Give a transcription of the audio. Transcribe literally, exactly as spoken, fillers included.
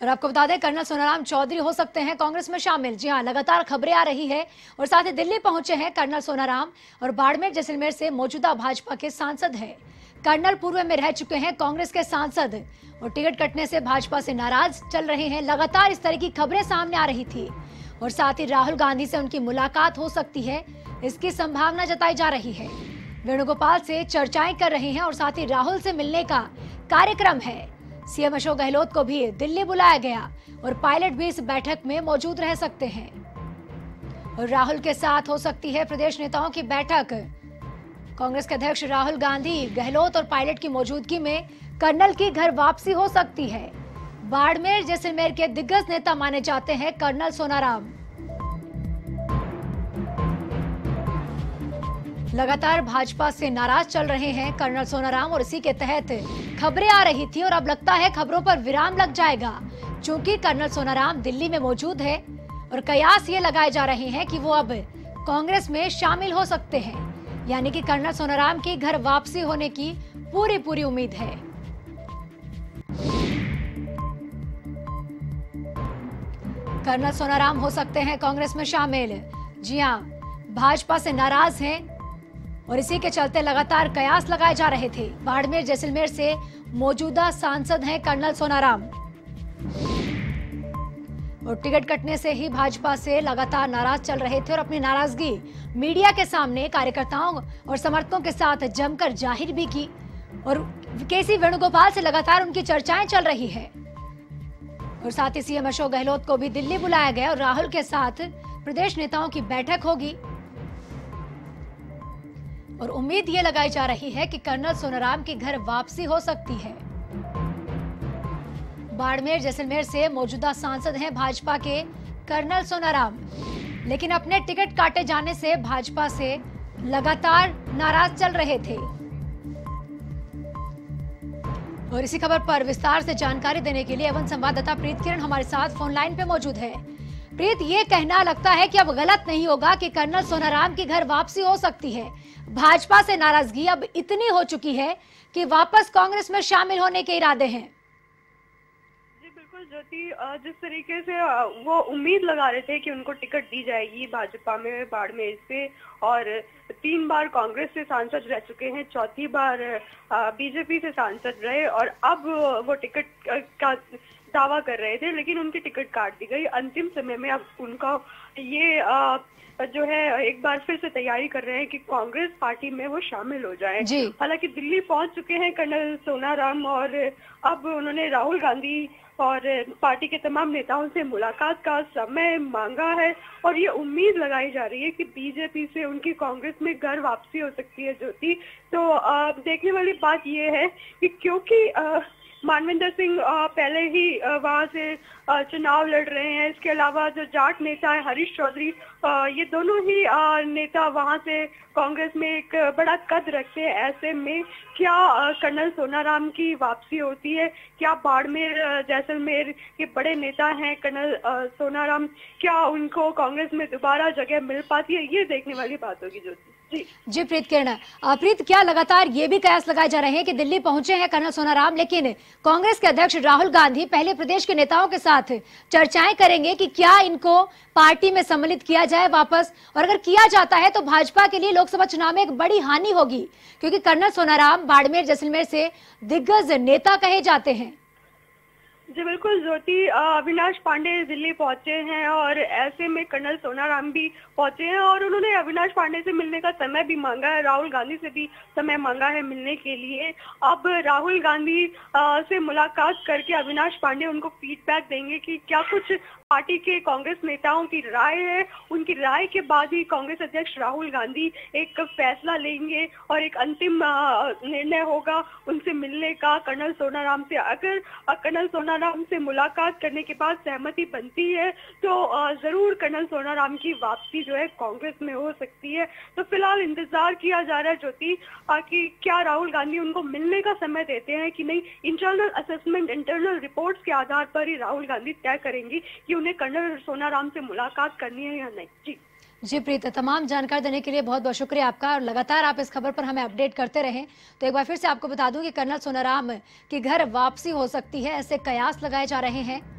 और आपको बता दें कर्नल सोनाराम चौधरी हो सकते हैं कांग्रेस में शामिल। जी हां, लगातार खबरें आ रही है और साथ ही दिल्ली पहुंचे हैं कर्नल सोनाराम और बाड़मेर जैसलमेर से मौजूदा भाजपा के सांसद हैं। कर्नल पूर्व में रह चुके हैं कांग्रेस के सांसद और टिकट कटने से भाजपा से नाराज चल रहे हैं। लगातार इस तरह की खबरें सामने आ रही थी और साथ ही राहुल गांधी से उनकी मुलाकात हो सकती है, इसकी संभावना जताई जा रही है। वेणुगोपाल से चर्चाएं कर रहे हैं और साथ ही राहुल से मिलने का कार्यक्रम है। सीएम अशोक गहलोत को भी दिल्ली बुलाया गया और पायलट भी इस बैठक में मौजूद रह सकते हैं और राहुल के साथ हो सकती है प्रदेश नेताओं की बैठक। कांग्रेस के अध्यक्ष राहुल गांधी, गहलोत और पायलट की मौजूदगी में कर्नल की घर वापसी हो सकती है। बाड़मेर जैसलमेर के दिग्गज नेता माने जाते हैं कर्नल सोनाराम। लगातार भाजपा से नाराज चल रहे हैं कर्नल सोनाराम और इसी के तहत खबरें आ रही थी और अब लगता है खबरों पर विराम लग जाएगा, क्योंकि कर्नल सोनाराम दिल्ली में मौजूद है और कयास ये लगाए जा रहे हैं कि वो अब कांग्रेस में शामिल हो सकते हैं। यानी कि कर्नल सोनाराम की घर वापसी होने की पूरी पूरी उम्मीद है। कर्नल सोनाराम हो सकते हैं कांग्रेस में शामिल। जी हां, भाजपा से नाराज हैं और इसी के चलते लगातार कयास लगाए जा रहे थे। बाड़मेर जैसलमेर से मौजूदा सांसद हैं कर्नल सोनाराम और टिकट कटने से ही भाजपा से लगातार नाराज चल रहे थे और अपनी नाराजगी मीडिया के सामने कार्यकर्ताओं और समर्थकों के साथ जमकर जाहिर भी की और केसी वेणुगोपाल से लगातार उनकी चर्चाएं चल रही है और साथ ही सीएम अशोक गहलोत को भी दिल्ली बुलाया गया और राहुल के साथ प्रदेश नेताओं की बैठक होगी और उम्मीद ये लगाई जा रही है कि कर्नल सोनाराम की घर वापसी हो सकती है। बाड़मेर जैसलमेर से मौजूदा सांसद हैं भाजपा के कर्नल सोनाराम, लेकिन अपने टिकट काटे जाने से भाजपा से लगातार नाराज चल रहे थे और इसी खबर पर विस्तार से जानकारी देने के लिए एवं संवाददाता प्रीत किरण हमारे साथ फोन लाइन पे मौजूद है। प्रीत, ये कहना लगता है कि अब गलत नहीं होगा कि कर्नल सोनाराम की घर वापसी हो सकती है। भाजपा से नाराजगी अब इतनी हो चुकी है कि वापस कांग्रेस में शामिल होने के इरादे हैं। जी बिल्कुल ज्योति, जिस तरीके से वो उम्मीद लगा रहे थे कि उनको टिकट दी जाएगी भाजपा में बाड़मेर से, और तीन बार कांग्रेस से सांसद रह चुके हैं, चौथी बार बीजेपी से सांसद रहे और अब वो टिकट का दावा कर रहे थे, लेकिन उनकी टिकट काट दी गई। अंतिम समय में अब उनका ये आ, जो है एक बार फिर से तैयारी कर रहे हैं कि कांग्रेस पार्टी में वो शामिल हो जाएं। हालांकि दिल्ली पहुंच चुके हैं कर्नल सोनाराम और अब उन्होंने राहुल गांधी और पार्टी के तमाम नेताओं से मुलाकात का समय मांगा है और ये उम्मीद लगाई जा रही है कि बीजेपी से उनकी कांग्रेस में घर वापसी हो सकती है। ज्योति, तो आ, देखने वाली बात ये है कि क्योंकि आ, मानविंदर सिंह पहले ही वहां से चुनाव लड़ रहे हैं, इसके अलावा जो जाट नेता है हरीश चौधरी, ये दोनों ही नेता वहां से कांग्रेस में एक बड़ा कद रखते हैं। ऐसे में क्या कर्नल सोनाराम की वापसी होती है? क्या बाड़मेर जैसलमेर के बड़े नेता हैं कर्नल सोनाराम, क्या उनको कांग्रेस में दोबारा जगह मिल पाती है? ये देखने वाली बात होगी ज्योति। जी जी प्रीत किरण, प्रीत, क्या लगातार ये भी कयास लगाए जा रहे हैं कि दिल्ली पहुंचे हैं कर्नल सोनाराम, लेकिन कांग्रेस के अध्यक्ष राहुल गांधी पहले प्रदेश के नेताओं के साथ चर्चाएं करेंगे कि क्या इनको पार्टी में सम्मिलित किया जाए वापस, और अगर किया जाता है तो भाजपा के लिए लोकसभा चुनाव में एक बड़ी हानि होगी, क्योंकि कर्नल सोनाराम बाड़मेर जैसलमेर से दिग्गज नेता कहे जाते हैं। जी बिल्कुल ज्योति, अविनाश पांडे दिल्ली पहुंचे हैं और ऐसे में कर्नल सोनाराम भी पहुंचे हैं और उन्होंने अविनाश पांडे से मिलने का समय भी मांगा है, राहुल गांधी से भी समय मांगा है मिलने के लिए। अब राहुल गांधी से मुलाकात करके अविनाश पांडे उनको फीडबैक देंगे कि क्या कुछ पार्टी के कांग्रेस नेताओं की राय है, उनकी राय के बाद ही कांग्रेस अध्यक्ष राहुल गांधी एक फैसला लेंगे और एक अंतिम निर्णय होगा उनसे मिलने का कर्नल सोनाराम से। अगर कर्नल सोनाराम से मुलाकात करने के बाद सहमति बनती है तो जरूर कर्नल सोनाराम की वापसी जो है कांग्रेस में हो सकती है। तो फिलहाल इंतजार किया जा रहा है ज्योति कि क्या राहुल गांधी उनको मिलने का समय देते हैं कि नहीं। इंटरनल असेसमेंट, इंटरनल रिपोर्ट्स के आधार पर ही राहुल गांधी तय करेंगी कि उन्हें कर्नल सोनाराम से मुलाकात करनी है या नहीं। जी जी प्रीत, तमाम जानकारी देने के लिए बहुत बहुत शुक्रिया आपका और लगातार आप इस खबर पर हमें अपडेट करते रहें। तो एक बार फिर से आपको बता दूं कि कर्नल सोनाराम की घर वापसी हो सकती है, ऐसे कयास लगाए जा रहे हैं।